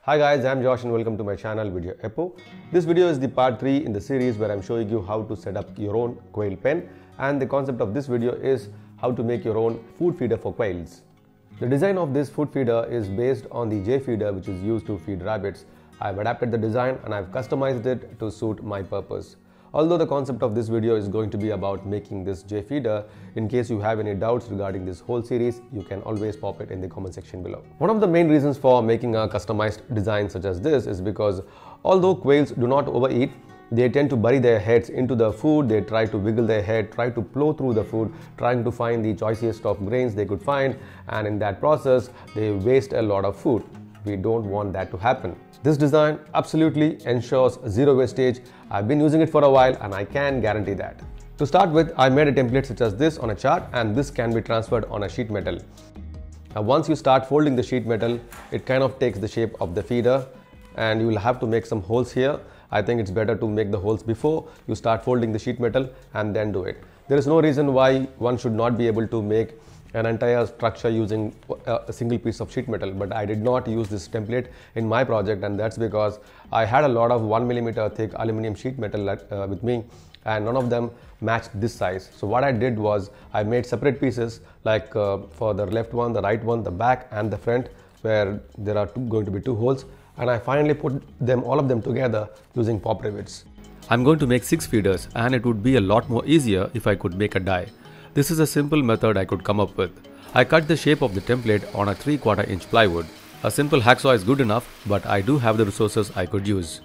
Hi guys, I'm Josh and welcome to my channel Video Epo. This video is the part 3 in the series where I'm showing you how to set up your own quail pen, and the concept of this video is how to make your own food feeder for quails. The design of this food feeder is based on the J feeder which is used to feed rabbits. I've adapted the design and I've customized it to suit my purpose. Although the concept of this video is going to be about making this J feeder, in case you have any doubts regarding this whole series, you can always pop it in the comment section below. One of the main reasons for making a customized design such as this is because although quails do not overeat, they tend to bury their heads into the food. They try to wiggle their head, try to plow through the food, trying to find the choicest of grains they could find, and in that process they waste a lot of food. We don't want that to happen. This design absolutely ensures zero wastage. I've been using it for a while and I can guarantee that. To start with, I made a template such as this on a chart, and this can be transferred on a sheet metal. Now once you start folding the sheet metal, it kind of takes the shape of the feeder and you will have to make some holes here. I think it's better to make the holes before you start folding the sheet metal and then do it. There is no reason why one should not be able to make an entire structure using a single piece of sheet metal, but I did not use this template in my project, and that's because I had a lot of 1mm thick aluminum sheet metal with me and none of them matched this size. So what I did was I made separate pieces, like for the left one, the right one, the back and the front, where there are going to be two holes, and I finally put them all of them together using pop rivets. I'm going to make 6 feeders, and it would be a lot more easier if I could make a die. This is a simple method I could come up with. I cut the shape of the template on a 3/4 inch plywood. A simple hacksaw is good enough, but I do have the resources I could use.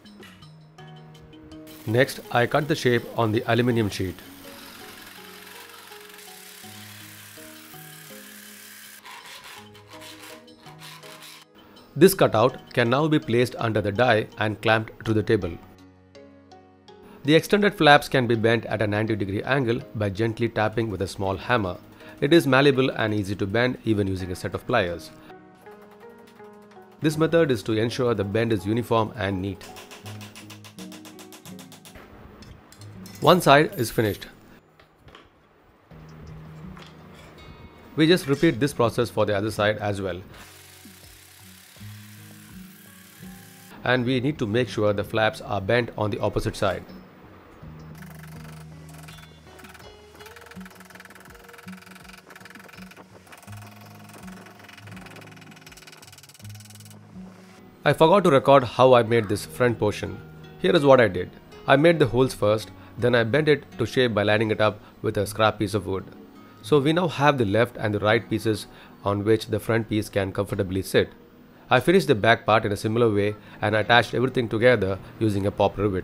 Next, I cut the shape on the aluminium sheet. This cutout can now be placed under the die and clamped to the table. The extended flaps can be bent at a 90-degree angle by gently tapping with a small hammer. It is malleable and easy to bend even using a set of pliers. This method is to ensure the bend is uniform and neat. One side is finished. We just repeat this process for the other side as well. And we need to make sure the flaps are bent on the opposite side. I forgot to record how I made this front portion. Here is what I did. I made the holes first, then I bent it to shape by lining it up with a scrap piece of wood. So we now have the left and the right pieces on which the front piece can comfortably sit. I finished the back part in a similar way and attached everything together using a pop rivet.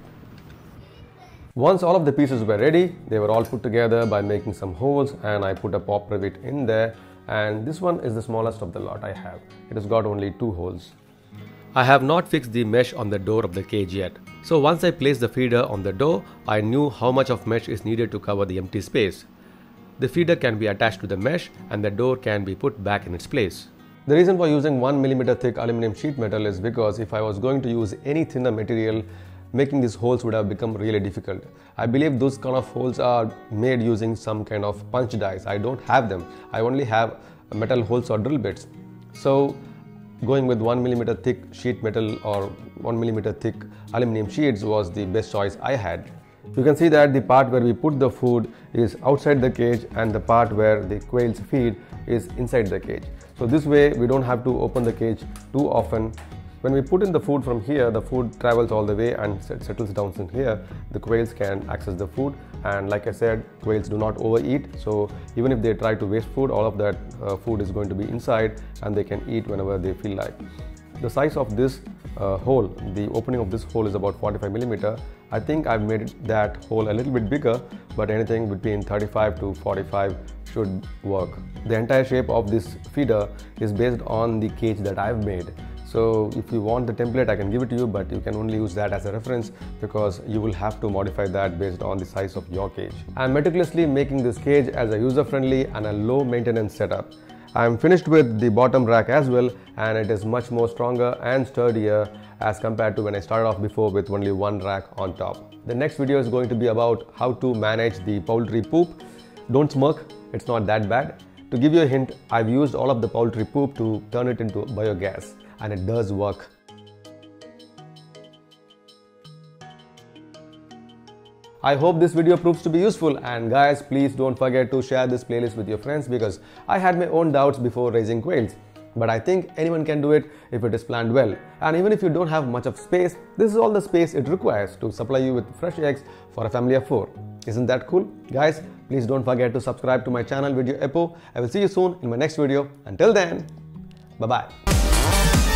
Once all of the pieces were ready, they were all put together by making some holes, and I put a pop rivet in there, and this one is the smallest of the lot I have. It has got only 2 holes. I have not fixed the mesh on the door of the cage yet. So once I placed the feeder on the door, I knew how much of mesh is needed to cover the empty space. The feeder can be attached to the mesh and the door can be put back in its place. The reason for using 1mm thick aluminum sheet metal is because if I was going to use any thinner material, making these holes would have become really difficult. I believe those kind of holes are made using some kind of punch dies. I don't have them. I only have metal holes or drill bits. So going with 1mm thick sheet metal or 1mm thick aluminum sheets was the best choice I had. You can see that the part where we put the food is outside the cage and the part where the quails feed is inside the cage. So this way we don't have to open the cage too often. When we put in the food from here, the food travels all the way and settles down in here. The quails can access the food, and like I said, quails do not overeat, so even if they try to waste food, all of that food is going to be inside and they can eat whenever they feel like. The size of this hole, the opening of this hole is about 45mm. I think I've made that hole a little bit bigger, but anything between 35 to 45 should work. The entire shape of this feeder is based on the cage that I've made. So if you want the template, I can give it to you, but you can only use that as a reference because you will have to modify that based on the size of your cage. I'm meticulously making this cage as a user-friendly and a low maintenance setup. I'm finished with the bottom rack as well, and it is much more stronger and sturdier as compared to when I started off before with only one rack on top. The next video is going to be about how to manage the poultry poop. Don't smirk, it's not that bad. To give you a hint, I've used all of the poultry poop to turn it into biogas, and it does work. I hope this video proves to be useful, and guys, please don't forget to share this playlist with your friends because I had my own doubts before raising quails. But I think anyone can do it if it is planned well. And even if you don't have much of space, this is all the space it requires to supply you with fresh eggs for a family of 4. Isn't that cool? Guys, please don't forget to subscribe to my channel Video Epo. I will see you soon in my next video. Until then, bye-bye.